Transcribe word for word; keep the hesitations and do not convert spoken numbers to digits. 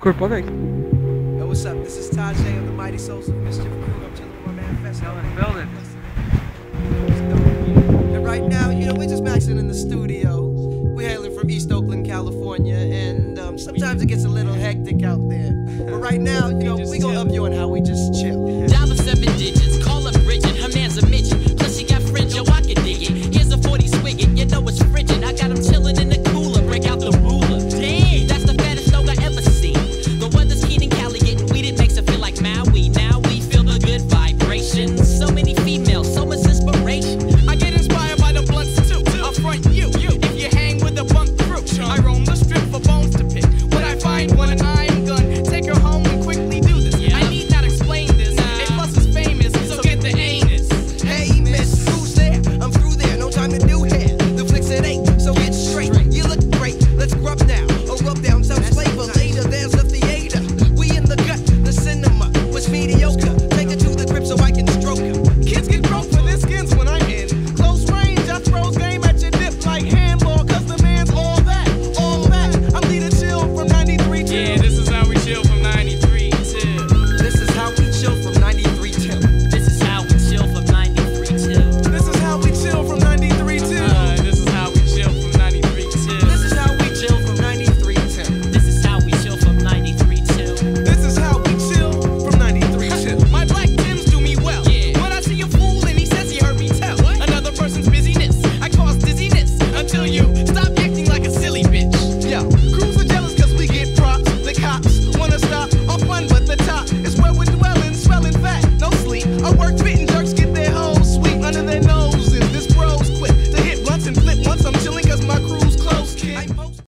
Colpo weg. Yo, what's up? This is Tajay of the Mighty Souls of Mischief crew. I'm chilling with my man Festo. Building. And right now, you know, we're just maxing in the studio. We're hailing from East Oakland, California, and um, sometimes it gets a little hectic out there. But right now, you know, we gonna up you on how we just chill.